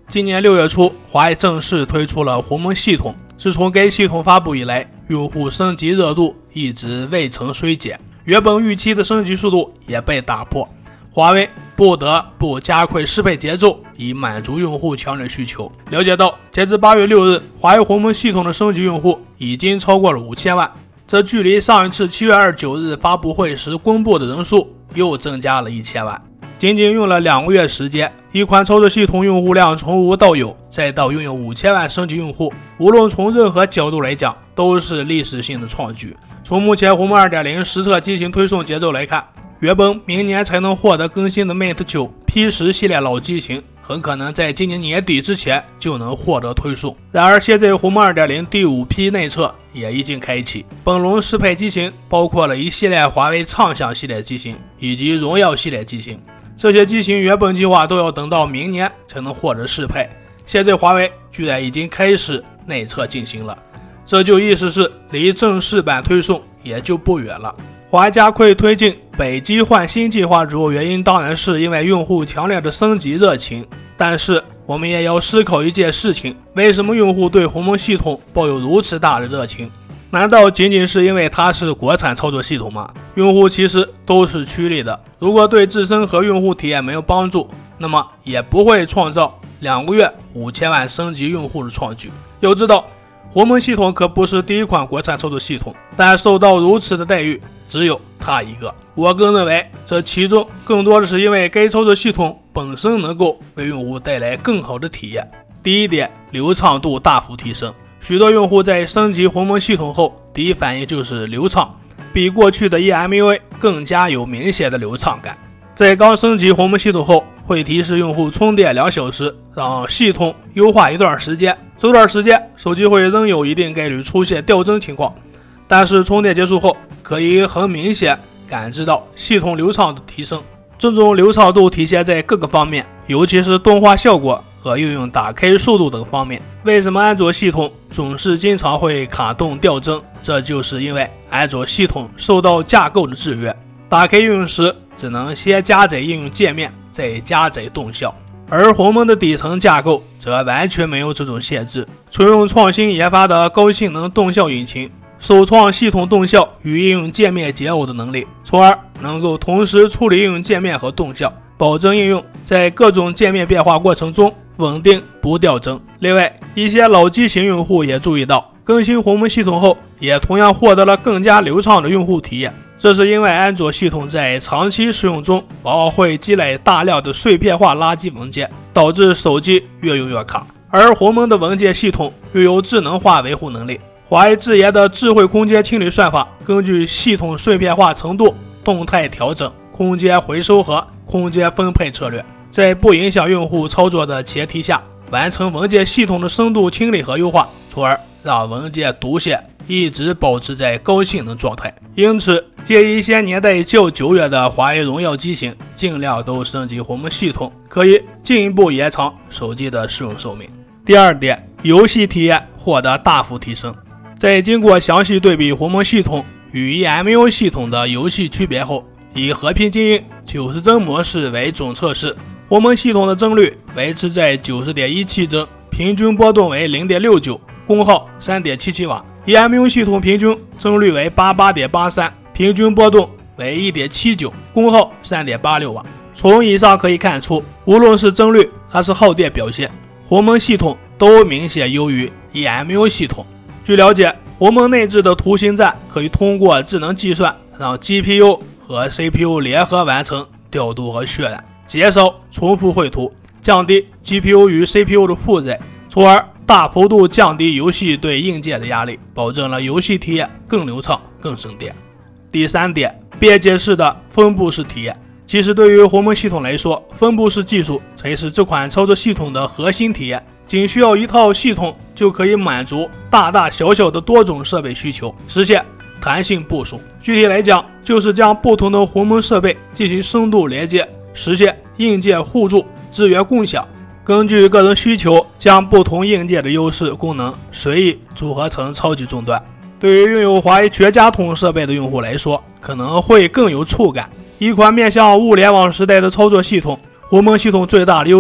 今年6月初，华为正式推出了鸿蒙系统。自从该系统发布以来，用户升级热度一直未曾衰减，原本预期的升级速度也被打破。华为不得不加快适配节奏，以满足用户强烈需求。了解到，截至8月6日，华为鸿蒙系统的升级用户已经超过了5000万，这距离上一次7月29日发布会时公布的人数又增加了1000万。仅仅用了2个月时间，一款操作系统用户量从无到有，再到拥有5000万升级用户，无论从任何角度来讲，都是历史性的创举。从目前鸿蒙 2.0 实测机型推送节奏来看，原本明年才能获得更新的 Mate 9 P10 系列老机型，很可能在今年年底之前就能获得推送。然而现在鸿蒙 2.0 第5批内测也已经开启，本轮适配机型包括了一系列华为畅享系列机型以及荣耀系列机型，这些机型原本计划都要等到明年才能获得适配，现在华为居然已经开始内测进行了，这就意思是离正式版推送也就不远了。华为加快推进北机换新计划主要原因当然是因为用户强烈的升级热情，但是我们也要思考一件事情，为什么用户对鸿蒙系统抱有如此大的热情？难道仅仅是因为它是国产操作系统吗？用户其实都是趋利的，如果对自身和用户体验没有帮助，那么也不会创造2个月5000万升级用户的创举。要知道，鸿蒙系统可不是第一款国产操作系统，但受到如此的待遇只有它一个。我更认为这其中更多的是因为该操作系统本身能够为用户带来更好的体验。第一点，流畅度大幅提升。许多用户在升级鸿蒙系统后，第一反应就是流畅，比过去的 eMUI 更加有明显的流畅感。在刚升级鸿蒙系统后，会提示用户充电2小时，让系统优化一段时间。这段时间，手机会仍有一定概率出现掉帧情况，但是充电结束后，可以很明显感知到系统流畅的提升。这种流畅度体现在各个方面，尤其是动画效果和应用打开速度等方面。为什么安卓系统总是经常会卡顿掉帧？这就是因为安卓系统受到架构的制约，打开应用时只能先加载应用界面，再加载动效，而鸿蒙的底层架构则完全没有这种限制，纯用创新研发的高性能动效引擎，首创系统动效与应用界面解耦的能力，从而能够同时处理应用界面和动效，保证应用在各种界面变化过程中稳定不掉帧。另外，一些老机型用户也注意到，更新鸿蒙系统后也同样获得了更加流畅的用户体验，这是因为安卓系统在长期使用中往往会积累大量的碎片化垃圾文件，导致手机越用越卡，而鸿蒙的文件系统又有智能化维护能力。华为自研的智慧空间清理算法，根据系统碎片化程度动态调整空间回收和空间分配策略，在不影响用户操作的前提下，完成文件系统的深度清理和优化，从而让文件读写一直保持在高性能状态。因此，建议一些年代较久远的华为荣耀机型尽量都升级鸿蒙系统，可以进一步延长手机的使用寿命。第二点，游戏体验获得大幅提升。在经过详细对比鸿蒙系统与 eMUI 系统的游戏区别后，以和平精英90帧模式为总测试，鸿蒙系统的帧率维持在 90.17 帧，平均波动为 0.69， 功耗 3.77 瓦。eMUI 系统平均帧率为 88.83， 平均波动为 1.79， 功耗 3.86 瓦。从以上可以看出，无论是帧率还是耗电表现，鸿蒙系统都明显优于 eMUI 系统。据了解，鸿蒙内置的图形站可以通过智能计算让 GPU 和 CPU 联合完成调度和渲染，减少重复绘图，降低 GPU 与 CPU 的负载，从而大幅度降低游戏对硬件的压力，保证了游戏体验更流畅、更省电。第三点，便捷式的分布式体验。其实对于鸿蒙系统来说，分布式技术才是这款操作系统的核心体验，仅需要一套系统就可以满足大大小小的多种设备需求，实现弹性部署。具体来讲，就是将不同的鸿蒙设备进行深度连接，实现硬件互助、资源共享。根据个人需求，将不同硬件的优势功能随意组合成超级终端。对于拥有华为全家桶设备的用户来说，可能会更有触感。一款面向物联网时代的操作系统，鸿蒙系统最大的优势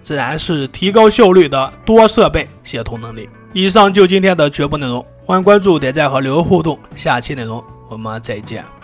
自然是提高效率的多设备协同能力。以上就今天的全部内容，欢迎关注、点赞和留言互动，下期内容我们再见。